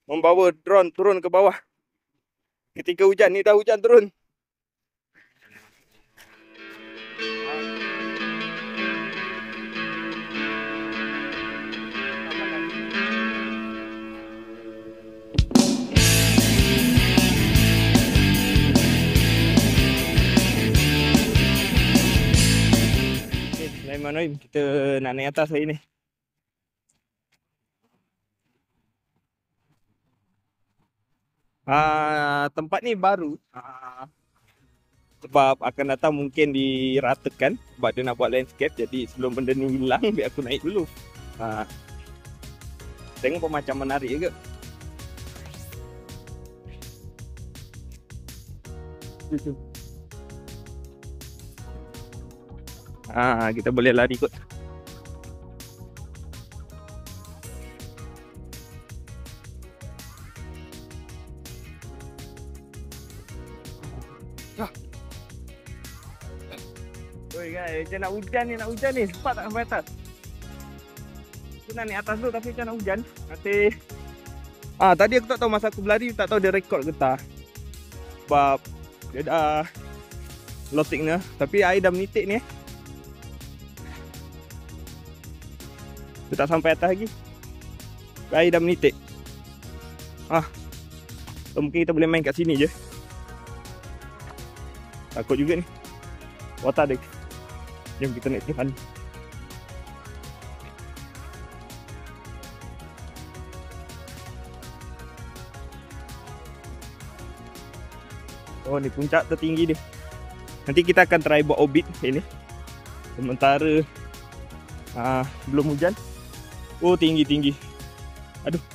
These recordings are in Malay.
membawa drone turun ke bawah. Ketika hujan ni dah hujan turun. Okay, Bismillahirrahmanirrahim. Kita nak naik atas hari ni. Tempat ni baru. Sebab akan datang mungkin diratakan sebab dia nak buat landscape. Jadi sebelum benda ni hilang biar aku naik dulu. Tengok pun macam menarik ke. Kita boleh lari kot. Oi guys, macam nak hujan ni, sempat tak sampai atas? Aku nak naik atas dulu tapi macam nak hujan. Tadi aku tak tahu masa aku berlari, tak tahu dia rekod ke tak. Sebab dia dah lost signal, tapi air dah menitik ni. Dia tak sampai atas lagi. Air dah menitik. So mungkin kita boleh main kat sini je. Takut juga ni. Water dia. Jom kita naik Tiffany. Oh ni puncak tertinggi dia. Nanti kita akan try buat orbit ini. Sementara belum hujan. Oh tinggi. Aduh.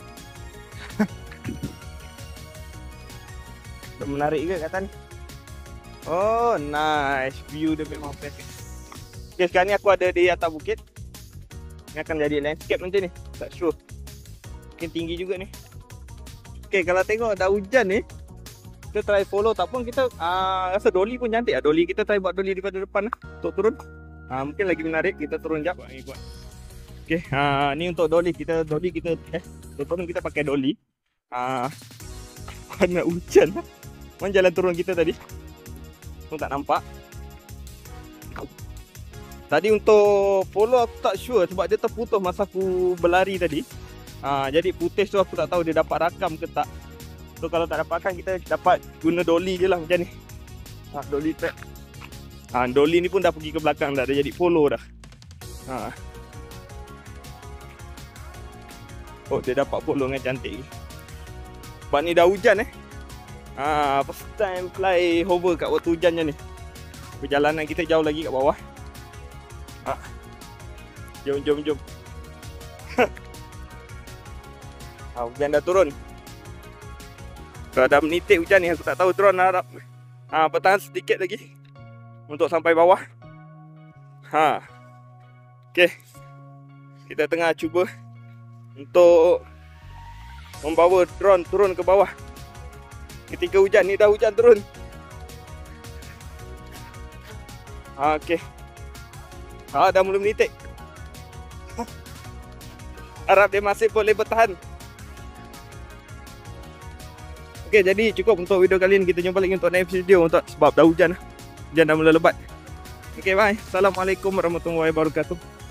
Menarik ke kat atas ni? Oh nice. View dia memang perfect. Okay, sekarang ni aku ada di atas bukit. Ni akan jadi landscape nanti ni. Tak sure. Mungkin tinggi juga ni. Okay, kalau tengok dah hujan ni, kita try follow tak pun kita rasa dolly pun cantik lah. Dolly kita try buat dolly daripada depan lah, untuk turun. Mungkin lagi menarik. Kita turun jap. Okay, ni untuk dolly kita turun kita pakai dolly. Warna hujan. Mana jalan turun kita tadi? Aku tak nampak. Tadi untuk follow aku tak sure sebab dia terputus masa aku berlari tadi. Jadi footage tu aku tak tahu dia dapat rakam ke tak. So kalau tak dapat rakam kita dapat guna dolly je lah macam ni. Dolly track. Dolly ni pun dah pergi ke belakang dah. Dia jadi follow dah. Oh dia dapat follow dengan cantik. Sebab ni dah hujan first time fly hover kat waktu hujan je ni. Perjalanan kita jauh lagi kat bawah. Jom. Hujan dah turun. Kalau dah menitik hujan ni, aku tak tahu drone harap bertahan sedikit lagi untuk sampai bawah. Okay, kita tengah cuba untuk membawa drone turun ke bawah. Ketika hujan ni dah hujan turun. Okay. Dah mula menitik. Harap dia masih boleh bertahan. Okay, jadi cukup untuk video kali ni. Kita jumpa lagi untuk next video untuk sebab dah hujan. Hujan dah mula lebat. Okay, bye. Assalamualaikum warahmatullahi wabarakatuh.